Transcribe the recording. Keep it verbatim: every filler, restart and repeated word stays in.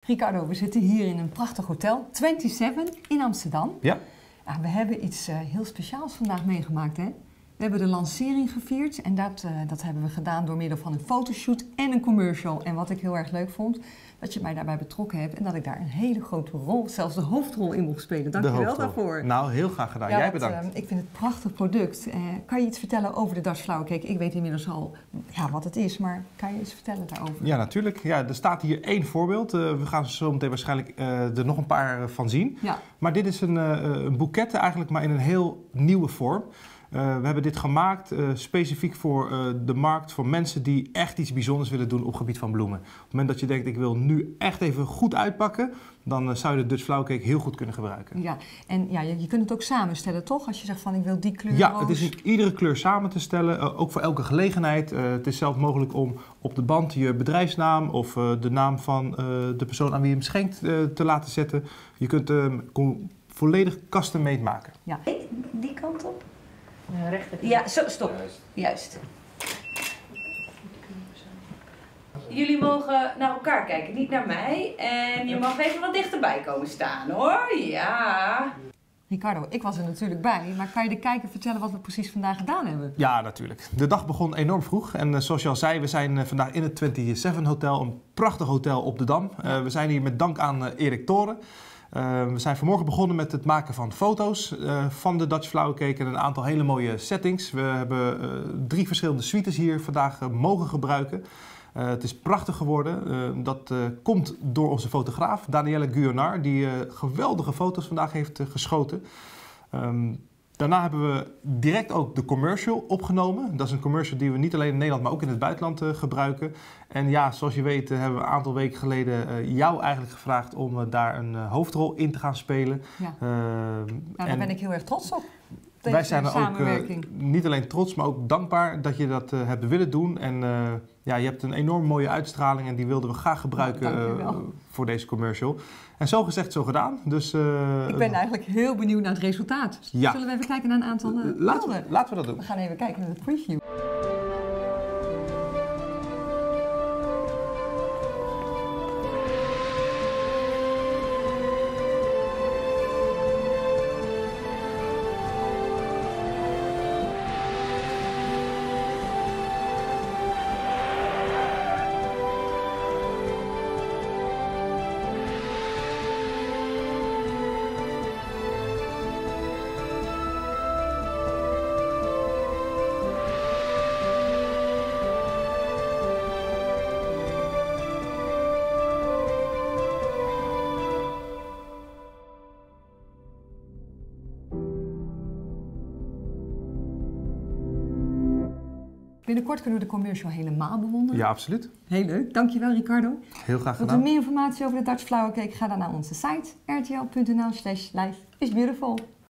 Ricardo, we zitten hier in een prachtig hotel, zevenentwintig in Amsterdam. Ja. Ja, we hebben iets uh, heel speciaals vandaag meegemaakt, hè? We hebben de lancering gevierd en dat, uh, dat hebben we gedaan door middel van een fotoshoot en een commercial. En wat ik heel erg leuk vond, dat je mij daarbij betrokken hebt en dat ik daar een hele grote rol, zelfs de hoofdrol in mocht spelen. Dank je wel daarvoor. Nou, heel graag gedaan. Ja, Jij bedankt. Want, uh, ik vind het een prachtig product. Uh, kan je iets vertellen over de Dutch Flower Cake? Ik weet inmiddels al ja, wat het is, maar kan je iets vertellen daarover? Ja, natuurlijk. Ja, er staat hier één voorbeeld. Uh, we gaan zo meteen waarschijnlijk uh, er nog een paar van zien. Ja. Maar dit is een, uh, een boeket eigenlijk, maar in een heel nieuwe vorm. Uh, we hebben dit gemaakt uh, specifiek voor uh, de markt, voor mensen die echt iets bijzonders willen doen op het gebied van bloemen. Op het moment dat je denkt, ik wil nu echt even goed uitpakken, dan uh, zou je de Dutch Flower Cake heel goed kunnen gebruiken. Ja, en ja, je, je kunt het ook samenstellen, toch? Als je zegt van, ik wil die kleur Ja, roos. het is in iedere kleur samen te stellen, uh, ook voor elke gelegenheid. Uh, het is zelfs mogelijk om op de band je bedrijfsnaam of uh, de naam van uh, de persoon aan wie je hem schenkt uh, te laten zetten. Je kunt hem uh, volledig custom-made maken. Ja, die kant op. Ja, rechter. Ja, zo, stop. Juist. Juist. Jullie mogen naar elkaar kijken, niet naar mij. En je mag even wat dichterbij komen staan, hoor. Ja. Ricardo, ik was er natuurlijk bij, maar kan je de kijker vertellen wat we precies vandaag gedaan hebben? Ja, natuurlijk. De dag begon enorm vroeg. En uh, zoals je al zei, we zijn uh, vandaag in het zevenentwintig Hotel, een prachtig hotel op de Dam. Uh, we zijn hier met dank aan uh, Erik Toren. Uh, we zijn vanmorgen begonnen met het maken van foto's uh, van de Dutch Flower Cake en een aantal hele mooie settings. We hebben uh, drie verschillende suites hier vandaag uh, mogen gebruiken. Uh, het is prachtig geworden. Uh, dat uh, komt door onze fotograaf Danielle Guionard, die uh, geweldige foto's vandaag heeft uh, geschoten. Um, Daarna hebben we direct ook de commercial opgenomen. Dat is een commercial die we niet alleen in Nederland, maar ook in het buitenland uh, gebruiken. En ja, zoals je weet uh, hebben we een aantal weken geleden uh, jou eigenlijk gevraagd om uh, daar een uh, hoofdrol in te gaan spelen. Ja. Uh, nou, daar en ben ik heel erg trots op. Wij zijn er ook uh, niet alleen trots, maar ook dankbaar dat je dat uh, hebt willen doen. En uh, ja, je hebt een enorm mooie uitstraling en die wilden we graag gebruiken uh, voor deze commercial. En zo gezegd, zo gedaan. Dus, uh, ik ben eigenlijk heel benieuwd naar het resultaat. Ja. Zullen we even kijken naar een aantal uh, laten, beelden? We, laten we dat doen. We gaan even kijken naar de preview. Binnenkort kunnen we de commercial helemaal bewonderen. Ja, absoluut. Heel leuk. Dankjewel, Ricardo. Heel graag gedaan. Wilt u meer informatie over de Dutch Flower Cake? Ga dan naar onze site r t l punt n l slash life is beautiful.